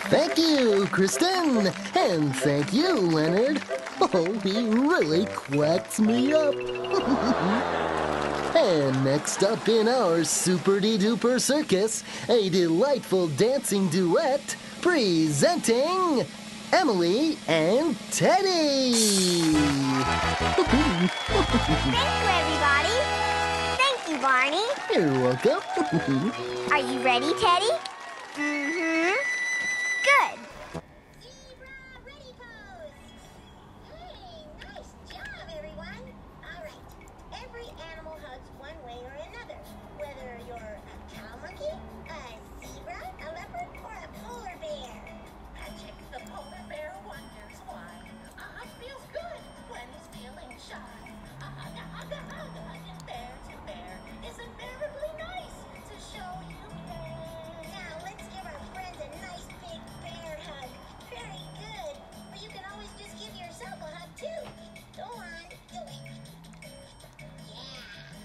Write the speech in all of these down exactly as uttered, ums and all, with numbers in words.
Thank you, Kristen. And thank you, Leonard. Oh, he really quacks me up. And next up in our super-de-duper circus, a delightful dancing duet presenting Emily and Teddy. Thank you, everybody. Thank you, Barney. You're welcome. Are you ready, Teddy? Mm-hmm. Good. Zebra ready pose. Hey, nice job, everyone. All right. Every animal hugs one way or another. Whether you're a cow monkey, a zebra, a leopard, or a polar bear. Magic, the polar bear wonders why. A hug feels good when he's feeling shy. A hug, a hug, a hug, hugging bear to bear is invariably nice to show you care. Now let's give our friends a nice big bear hug. Very good. But you can always just give yourself a hug too. Go on, do it. Yeah.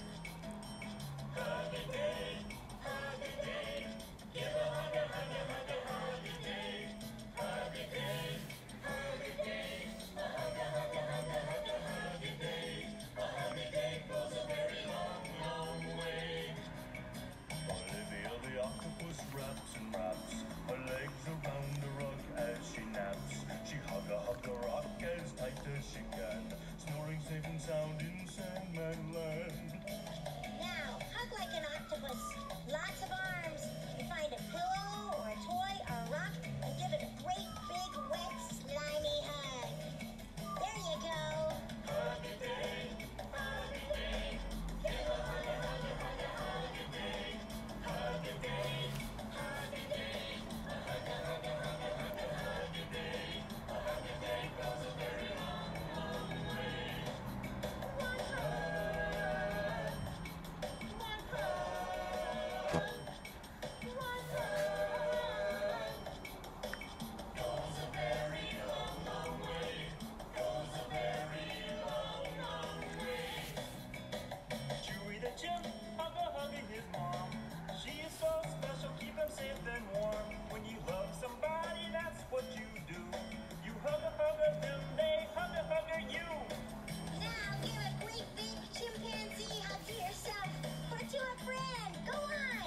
Hug a day, hug a day. Give a hug, a hug, a hug, a hug a day. Hug a day, hug a day. A hug, a hug, a hug, a hug, a hug a day. A hug a day goes a very long, long way. Olivia the octopus wraps and wraps her legs around the rug as she naps. She hug a hug a rock as tight as she can, snoring safe and sound in Sandman land. Now, hug like an octopus. Lots of arms. You find a pillow or a toy or a rock and give it a great big wet slimy hug. There you go. Hug a day, hug a day. Give a hug, a hug, a hug, a hug a day. Hug a day, hug a day. A hug, a hug, a hug, a hug, a hug a day. A hug a day goes a very long, long way. One hug, one hug, one hug. Goes a very long, long way. Goes a very long, long way. Chewy the chimp, hug a hug at his mom. She is so special, keep him safe and warm. When you hug somebody, that's what you do. You hug a hug of them, they hug a hug of you. Now give a great big chimpanzee hug to yourself or to a friend. Go on.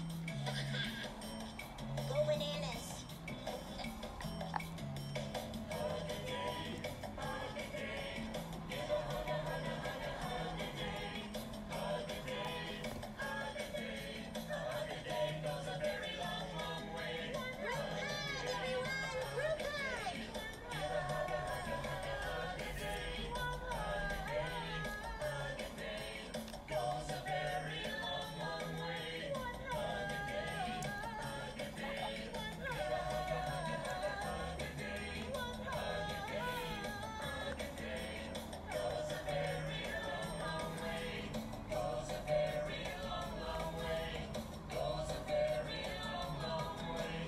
Go bananas. Group hug, everyone. Group hug. Goes a very long, long way. Hug a day, hug a day. Give a hug, a hug, a hug, a hug a day. Hug a day, hug a day. Goes a very long, long way. Goes a very long, long way. Goes a very long, long way.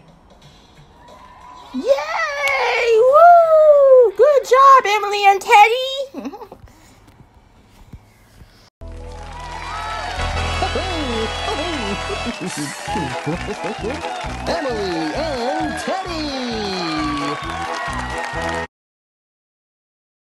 Yay! Woo! Good job, Emily and Teddy. Emily and Teddy.